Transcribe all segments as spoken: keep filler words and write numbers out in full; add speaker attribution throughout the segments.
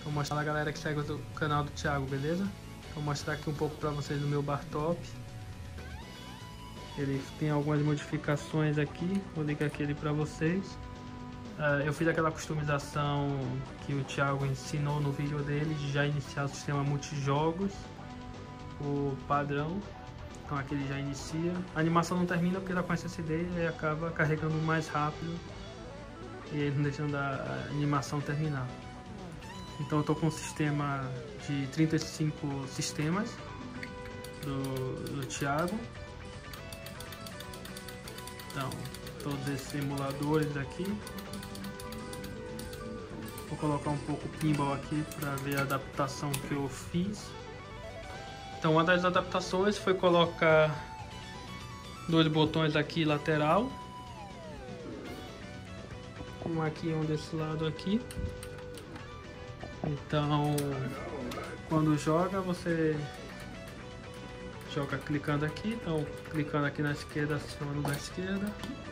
Speaker 1: Vou mostrar a galera que segue o canal do Thiago, beleza? Vou mostrar aqui um pouco para vocês do meu bar top. Ele tem algumas modificações aqui, vou ligar aquele para vocês. Uh, eu fiz aquela customização que o Thiago ensinou no vídeo dele, de já iniciar o sistema multijogos, o padrão. Então aqui ele já inicia. A animação não termina porque ela com S S D e acaba carregando mais rápido e ele não deixando a animação terminar. Então eu estou com um sistema de trinta e cinco sistemas do, do Thiago. Então, todos esses emuladores aqui. Vou colocar um pouco o pinball aqui para ver a adaptação que eu fiz. Então, uma das adaptações foi colocar dois botões aqui lateral. Um aqui e um desse lado aqui. Então, quando joga, você joga clicando aqui. Então, clicando aqui na esquerda, aciona o da esquerda.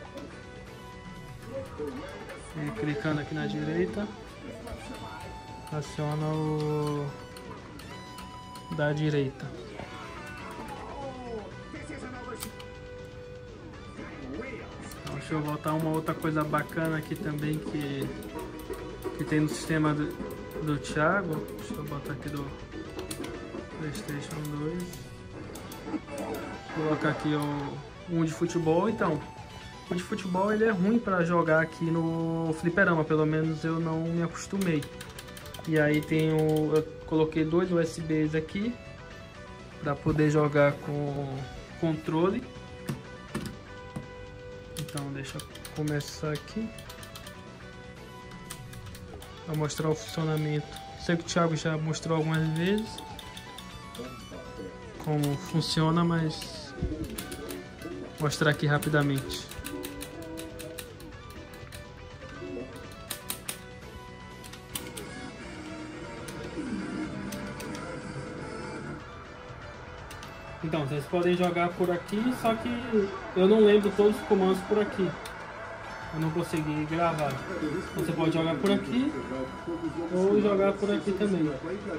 Speaker 1: E clicando aqui na direita, aciona o da direita. Então, deixa eu voltar uma outra coisa bacana aqui também que, que tem no sistema do, do Thiago. Deixa eu botar aqui do PlayStation dois. Vou colocar aqui o um de futebol. Então, o de futebol ele é ruim para jogar aqui no fliperama, pelo menos eu não me acostumei. E aí tem o, eu coloquei dois U S Bs aqui para poder jogar com controle. Então deixa eu começar aqui para mostrar o funcionamento. Sei que o Thiago já mostrou algumas vezes como funciona, mas vou mostrar aqui rapidamente. Então, vocês podem jogar por aqui, só que eu não lembro todos os comandos por aqui. Eu não consegui gravar. Você pode jogar por aqui ou jogar por aqui também.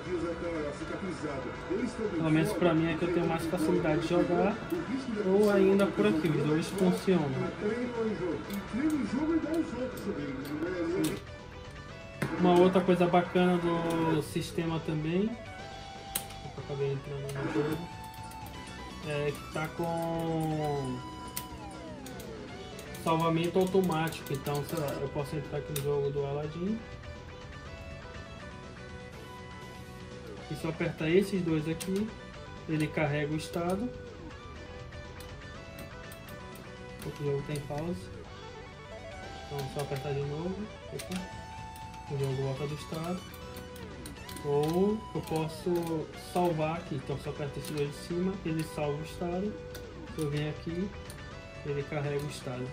Speaker 1: Pelo menos pra mim é que eu tenho mais facilidade de jogar, ou ainda por aqui, os dois funcionam. Uma outra coisa bacana do sistema também, eu acabei entrando no jogo, é que tá com salvamento automático. Então, sei lá, eu posso entrar aqui no jogo do Aladdin e só apertar esses dois aqui, ele carrega o estado. O jogo tem pausa, então só apertar de novo, opa, o jogo volta do estado. Ou eu posso salvar aqui, então só aperto esse dois de cima, ele salva o estado. Se eu venho aqui, ele carrega o estado.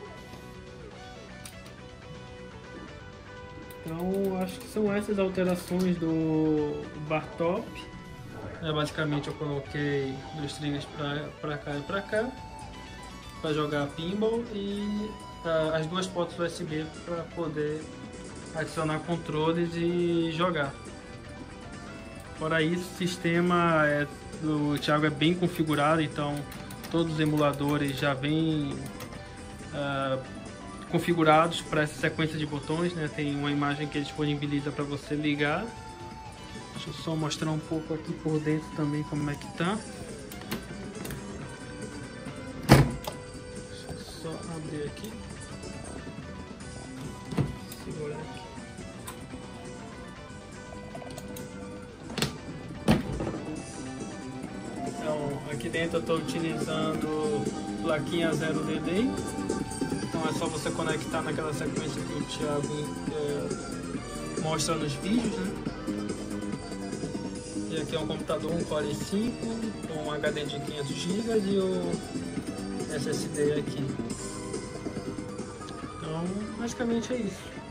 Speaker 1: Então acho que são essas alterações do bar top. É, basicamente eu coloquei dois triggers para cá e para cá para jogar pinball e uh, as duas portas U S B para poder adicionar controles e jogar. Fora isso, o sistema é, do Thiago é bem configurado, então todos os emuladores já vêm uh, configurados para essa sequência de botões, né? Tem uma imagem que ele disponibiliza para você ligar. Deixa eu só mostrar um pouco aqui por dentro também como é que tá. Deixa eu só abrir aqui. Segurar aqui. Aqui dentro eu estou utilizando plaquinha zero D D, então é só você conectar naquela sequência que o Thiago é, mostra nos vídeos, né? E aqui é um computador, um Core i cinco com um H D de quinhentos gigas e o S S D aqui. Então basicamente é isso.